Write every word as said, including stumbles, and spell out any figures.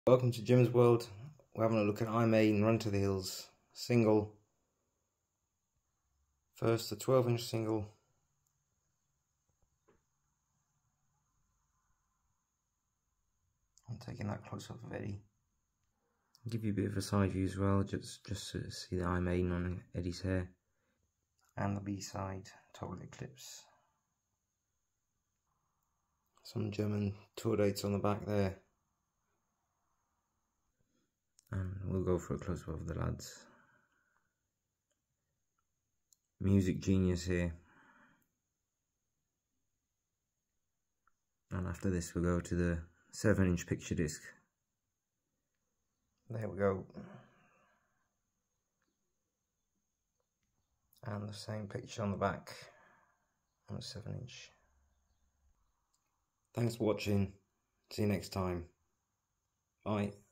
Welcome to Jim's World. We're having a look at Maiden Run to the Hills single. First, the twelve inch single. I'm taking that close up of Eddie. I'll give you a bit of a side view as well, just, just to see the Maiden on Eddie's hair. And the B side, Total Eclipse. Some German tour dates on the back there. And we'll go for a close-up of the lads. Music genius here. And after this we'll go to the seven inch picture disc. There we go. And the same picture on the back on the seven inch. Thanks for watching. See you next time. Bye.